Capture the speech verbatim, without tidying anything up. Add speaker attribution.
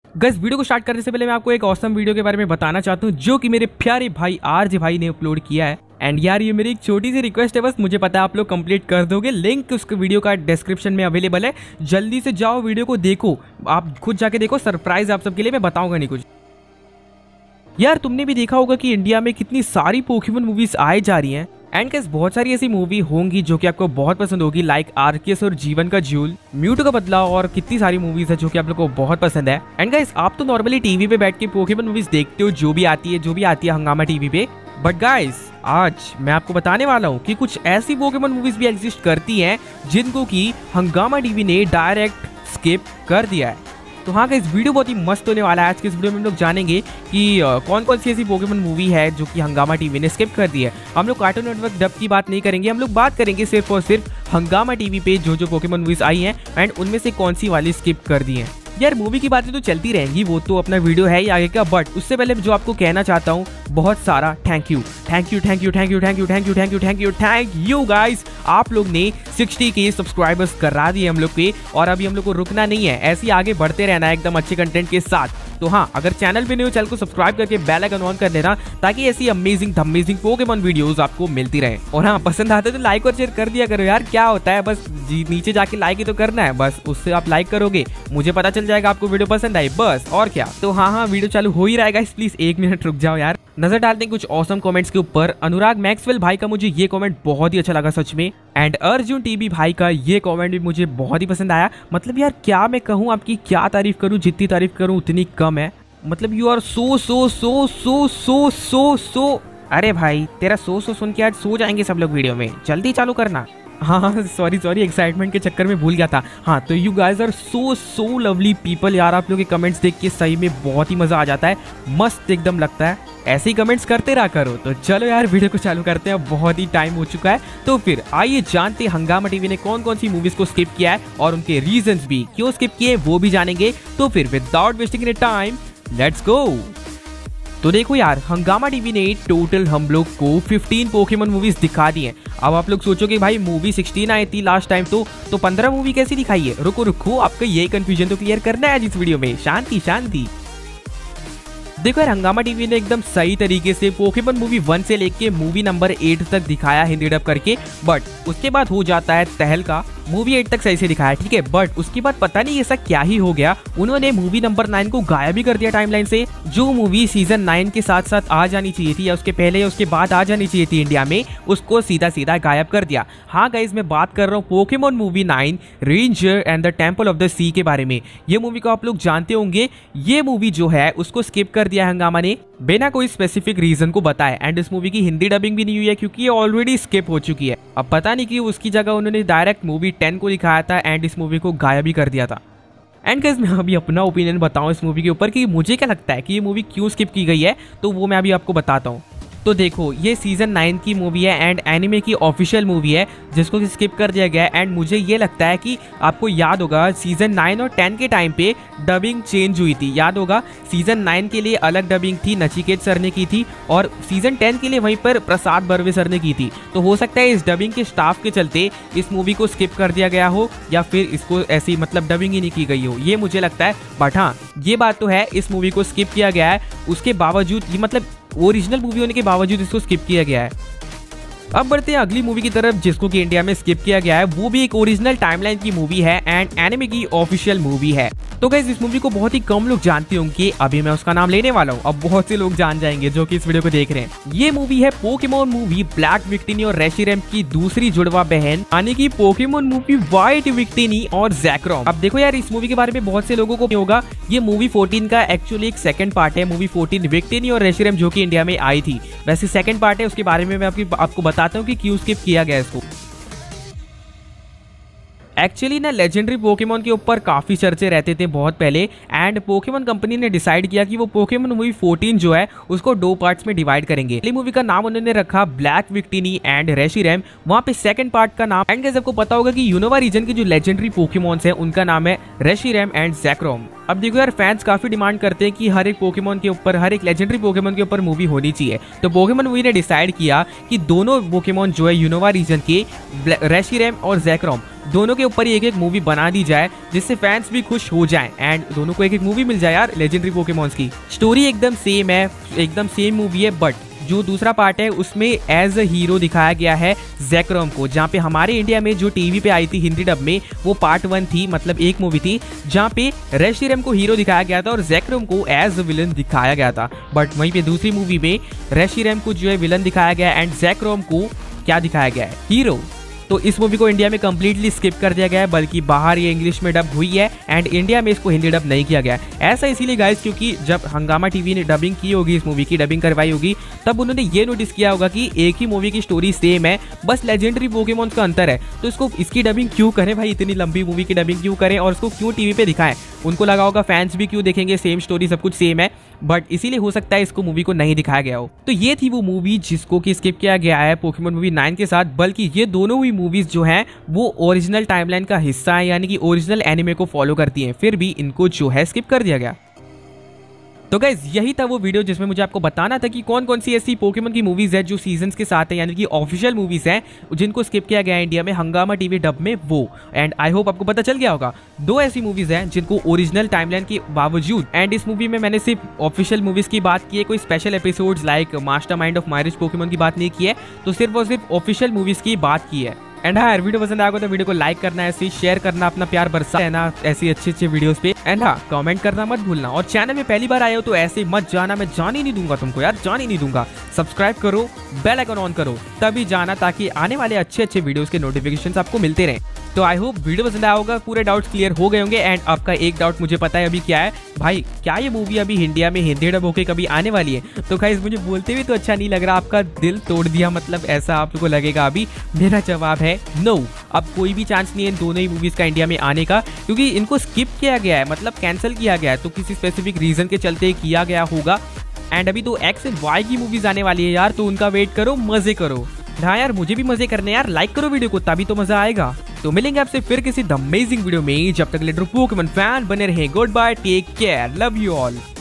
Speaker 1: Guys video को start करने से पहले मैं आपको एक ऑसम वीडियो के बारे में बताना चाहता हूँ जो कि मेरे प्यारे भाई आरजे भाई ने अपलोड किया है। एंड यार ये मेरी एक छोटी सी रिक्वेस्ट है, बस मुझे पता है आप लोग कंप्लीट कर दोगे। लिंक उस वीडियो का डिस्क्रिप्शन में अवेलेबल है, जल्दी से जाओ वीडियो को देखो, आप खुद जाके देखो। सरप्राइज आप सबके लिए, मैं बताऊंगा नहीं कुछ। यार तुमने भी देखा होगा कि इंडिया में कितनी सारी पोकेमॉन मूवीज आए जा रही हैं। एंड गाइस बहुत सारी ऐसी मूवी होंगी जो कि आपको बहुत पसंद होगी, लाइक आर्कियस और जीवन का झूल, म्यूटो का बदला, और कितनी सारी मूवीज है जो कि आप लोग को बहुत पसंद है। एंड गाइस आप तो नॉर्मली टीवी पे बैठ के पोकेमॉन मूवीज देखते हो, जो भी आती है जो भी आती है हंगामा टीवी पे। बट गाइस आज मैं आपको बताने वाला हूँ कि कुछ ऐसी पोकेमॉन मूवीज भी एग्जिस्ट करती हैं जिनको कि हंगामा टीवी ने डायरेक्ट स्किप कर दिया है। तो हाँ गाइस वीडियो बहुत ही मस्त होने वाला है। आज के इस वीडियो में हम लोग जानेंगे कि कौन कौन सी ऐसी पोकेमॉन मूवी है जो कि हंगामा टीवी ने स्किप कर दी है। हम लोग कार्टून नेटवर्क डब की बात नहीं करेंगे, हम लोग बात करेंगे सिर्फ और सिर्फ हंगामा टीवी पे जो जो पोकेमॉन मूवीज आई हैं एंड उनमें से कौन सी वाली स्किप कर दी हैं। यार मूवी की बातें तो चलती रहेंगी, वो तो अपना वीडियो है ही आगे का। बट उससे पहले जो आपको कहना चाहता हूँ, बहुत सारा thank you thank you thank you thank you thank you thank you thank you thank you thank you guys. आप लोग ने साठ के सब्सक्राइबर्स करा दिए हम लोग पे, और अभी हम लोग को रुकना नहीं है, ऐसे ही आगे बढ़ते रहना है एकदम अच्छे कंटेंट के साथ। तो हाँ, अगर चैनल पे नहीं हो चैनल को सब्सक्राइब करके बेल आइकन ऑन कर देना ताकि ऐसी अमेजिंग अमेजिंग पोकेमॉन वीडियोस आपको मिलती रहे। और हाँ, पसंद आते तो लाइक और शेयर कर दिया करो यार, क्या होता है, बस नीचे जाके लाइक ही तो करना है, बस उससे आप लाइक करोगे मुझे पता चल जाएगा आपको वीडियो पसंद आई, बस और क्या। तो हाँ हाँ वीडियो चालू हो ही रहेगा, प्लीज एक मिनट रुक जाओ यार। नजर डालते हैं कुछ ऑसम कमेंट्स के ऊपर। अनुराग मैक्सवेल भाई का मुझे ये कमेंट बहुत ही अच्छा लगा सच में। एंड अर्जुन टीबी भाई का ये कमेंट भी मुझे बहुत ही पसंद आया। मतलब यार क्या मैं कहूँ, आपकी क्या तारीफ करूँ, जितनी तारीफ करूँ उतनी कम है। मतलब यू आर सो सो सो सो सो सो सो अरे भाई तेरा सो सो सुन के आज सो जाएंगे सब लोग वीडियो में, जल्दी चालू करना। हाँ सॉरी सॉरी एक्साइटमेंट के चक्कर में भूल गया था। हाँ तो you guys are so so lovely people यार, आप लोग के कमेंट्स देख के सही में बहुत ही मजा आ जाता है, मस्त एकदम लगता है। ऐसे ही कमेंट्स करते रहा करो। तो चलो यार वीडियो को चालू करते हैं, बहुत ही टाइम हो चुका है। तो फिर आइए जानते हैं हंगामा टीवी ने कौन कौन सी मूवीज को स्किप किया है और उनके रीजंस भी क्यों स्किप किए वो भी जानेंगे। तो फिर without wasting any time let's go. तो देखो यार हंगामा टीवी ने टोटल हम लोग को पंद्रह पोकेमॉन मूवीज दिखा दी हैं। अब आप लोग सोचोगे भाई मूवी सोलह आई थी लास्ट टाइम, तो तो पंद्रह मूवी कैसी दिखाई है। रुको रुको, आपका यही कंफ्यूजन तो क्लियर करना है इस वीडियो में। शांति शांति। देखो यार हंगामा टीवी ने एकदम सही तरीके से पोकेमॉन मूवी वन से लेके मूवी नंबर एट तक दिखाया हिंदी डब करके। बट उसके बाद हो जाता है तहलका, मूवी एट तक सही से दिखाया ठीक है, बट उसके बाद पता नहीं ऐसा क्या ही हो गया, उन्होंने मूवी नंबर नाइन को गायब ही कर दिया टाइमलाइन से। जो मूवी सीजन नाइन के साथ साथ आ जानी चाहिए थी, या उसके पहले या उसके बाद आ जानी चाहिए थी इंडिया में, उसको सीधा सीधा गायब कर दिया। हाँ गाइज मैं बात कर रहा हूँ Pokemon movie nine ranger and the temple of the sea के बारे में। ये मूवी को आप लोग जानते होंगे, ये मूवी जो है उसको स्किप कर दिया हंगामा ने बिना कोई स्पेसिफिक रीजन को बताए। एंड इस मूवी की हिंदी डबिंग भी नहीं हुई है क्योंकि ये ऑलरेडी स्किप हो चुकी है। अब पता नहीं कि उसकी जगह उन्होंने डायरेक्ट मूवी टेन को दिखाया था एंड इस मूवी को गायब ही कर दिया था। एंड गाइस मैं अभी अपना ओपिनियन बताऊं इस मूवी के ऊपर कि मुझे क्या लगता है कि ये मूवी क्यों स्किप की गई है, तो वो मैं अभी आपको बताता हूँ। तो देखो ये सीजन नाइन की मूवी है एंड एनिमे की ऑफिशियल मूवी है जिसको स्किप कर दिया गया है। एंड मुझे ये लगता है कि आपको याद होगा सीजन नाइन और टेन के टाइम पे डबिंग चेंज हुई थी, याद होगा सीजन नाइन के लिए अलग डबिंग थी, नचिकेत सर ने की थी, और सीजन टेन के लिए वहीं पर प्रसाद बर्वे सर ने की थी। तो हो सकता है इस डबिंग के स्टाफ के चलते इस मूवी को स्किप कर दिया गया हो, या फिर इसको ऐसी मतलब डबिंग ही नहीं की गई हो, ये मुझे लगता है। बट हाँ ये बात तो है इस मूवी को स्किप किया गया है, उसके बावजूद ये मतलब ओरिजिनल मूवी होने के बावजूद इसको स्किप किया गया है। अब बढ़ते हैं अगली मूवी की तरफ जिसको कि इंडिया में स्किप किया गया है, वो भी एक ओरिजिनल टाइमलाइन की मूवी है एंड एनिमे की ऑफिशियल मूवी है। तो गाइस इस मूवी को बहुत ही कम लोग जानते होंगे, अभी मैं उसका नाम लेने वाला हूँ, अब बहुत से लोग जान जाएंगे जो कि इस वीडियो को देख रहे हैं। ये मूवी है पोकेमॉन मूवी ब्लैक विक्टिनी और रेशिरैम की दूसरी जुड़वा बहन, यानी कि पोकेमॉन मूवी व्हाइट विक्टिनी और जैक्रोम। अब देखो यार इस मूवी के बारे में बहुत से लोगों को नहीं होगा, ये मूवी फोर्टीन का एक्चुअली एक सेकंड पार्ट है। मूवी फोर्टीन विक्टिनी और रेशिरैम जो कि इंडिया में आई थी, वैसे सेकंड पार्ट है, उसके बारे में मैं आपको बताता हूँ कि क्यों स्किप किया गया इसको। एक्चुअली ना लेजेंडरी पोकेमॉन के ऊपर काफी चर्चे रहते थे बहुत पहले, एंड पोकेमॉन कंपनी ने डिसाइड किया कि वो पोकेमॉन मूवी फोर्टीन जो है उसको दो पार्ट्स में डिवाइड करेंगे। पहली मूवी का नाम उन्होंने रखा ब्लैक विक्टिनी एंड रेशिरैम, वहां पे सेकंड पार्ट का नाम, एंड गाइस आपको पता होगा कि यूनोवा रीजन के जो लेजेंडरी पोकेमॉन्स हैं उनका नाम है रेशिरैम एंड जैक्रोम। अब देखो यार फैंस काफी डिमांड करते हैं कि हर एक पोकेमॉन के ऊपर, हर एक लेजेंडरी पोकेमॉन के ऊपर मूवी होनी चाहिए। तो पोकेमॉन मूवी ने डिसाइड किया कि दोनों पोकेमॉन जो है यूनोवा रीजन के रेशिरैम और जैक्रोम दोनों के ऊपर ही एक एक मूवी बना दी जाए जिससे फैंस भी खुश हो जाएं एंड दोनों को एक एक मूवी मिल जाए यार लेजेंडरी पोकेमॉन्स की। स्टोरी एकदम सेम है, एकदम सेम मूवी है, बट जो दूसरा पार्ट है उसमें एज अ हीरो दिखाया गया है ज़ेक्रोम को, जहाँ पे हमारे इंडिया में जो टीवी पे आई थी हिंदी डब में वो पार्ट वन थी, मतलब एक मूवी थी जहाँ पे रेशिरम को हीरो दिखाया गया था और ज़ेक्रोम को एज अ विलन दिखाया गया था। बट वहीं पे दूसरी मूवी में रेशिरम को जो है विलन दिखाया गया एंड ज़ेक्रोम को क्या दिखाया गया है, हीरो। तो इस मूवी को इंडिया में कंप्लीटली स्किप कर दिया गया है, बल्कि बाहर ये इंग्लिश में डब हुई है एंड इंडिया में इसको हिंदी डब नहीं किया गया है। ऐसा इसीलिए गाइस क्योंकि जब हंगामा टीवी ने डबिंग की होगी, इस मूवी की डबिंग करवाई होगी, तब उन्होंने ये नोटिस किया होगा कि एक ही मूवी की स्टोरी सेम है, बस लेजेंडरी पोकेमॉन्स का अंतर है, तो इसको इसकी डबिंग क्यों करें भाई, इतनी लंबी मूवी की डबिंग क्यों करें और उसको क्यों टीवी पे दिखाएं। उनको लगा होगा फैंस भी क्यों देखेंगे, सेम स्टोरी सब कुछ सेम है, बट इसीलिए हो सकता है इसको मूवी को नहीं दिखाया गया हो। तो ये थी वो मूवी जिसको कि स्किप किया गया है पोकेमॉन मूवी नाइन के साथ, बल्कि ये दोनों ही मूवीज जो हैं वो ओरिजिनल टाइमलाइन का हिस्सा है, यानी कि ओरिजिनल एनिमे को फॉलो करती हैं, फिर भी इनको जो है स्किप कर दिया गया। तो गाइज यही था वो वीडियो जिसमें मुझे आपको बताना था कि कौन कौन सी ऐसी पोकेमॉन की मूवीज है जो सीजन्स के साथ है, यानी कि ऑफिशियल मूवीज हैं जिनको स्किप किया गया है इंडिया में हंगामा टीवी डब में वो। एंड आई होप आपको पता चल गया होगा। दो ऐसी मूवीज हैं जिनको ओरिजिनल टाइमलाइन के बावजूद, एंड इस मूवी में मैंने सिर्फ ऑफिशियल मूवीज की बात की है, कोई special episodes like mastermind of Mirage Pokemon की बात नहीं की है, तो सिर्फ और सिर्फ ऑफिशियल मूवीज की बात की है। एंड हाँ यार, वीडियो पसंद आएगा तो वीडियो को लाइक करना, ऐसे शेयर करना, अपना प्यार बरसा रहना ऐसी अच्छे अच्छे वीडियोस पे। एंड हाँ, कमेंट करना मत भूलना, और चैनल में पहली बार आए हो तो ऐसे मत जाना, मैं जान ही नहीं दूंगा तुमको यार, जान ही नहीं दूंगा। सब्सक्राइब करो, बेल आइकन ऑन करो, तभी जाना, ताकि आने वाले अच्छे अच्छे वीडियोस के नोटिफिकेशंस आपको मिलते रहें। तो आई होप वीडियो पसंद आया होगा, पूरे डाउट्स क्लियर हो गए होंगे। एंड आपका एक डाउट मुझे पता है अभी क्या है भाई, क्या ये मूवी अभी इंडिया में हिंदी डब होके कभी आने वाली है? तो गाइस मुझे बोलते हुए तो अच्छा नहीं लग रहा, आपका दिल तोड़ दिया, मतलब ऐसा आप लोगों को लगेगा अभी। मेरा जवाब है नो, अब कोई भी चांस नहीं है इन दोनों ही मूवीज का इंडिया में आने का, क्योंकि इनको स्किप किया गया है, मतलब कैंसिल किया गया है, तो किसी स्पेसिफिक रीजन के चलते किया गया होगा। एंड अभी तो एक्स एंड वाई की मूवीज आने वाली है यार, तो उनका वेट करो, मजे करो। हाँ यार, मुझे भी मजे करने यार, लाइक करो वीडियो को, तभी तो मजा आएगा। तो मिलेंगे आपसे फिर किसी द अमेजिंग वीडियो में, जब तक लेटर पोकेमॉन फैन बने रहे। Good bye, take care, love you all.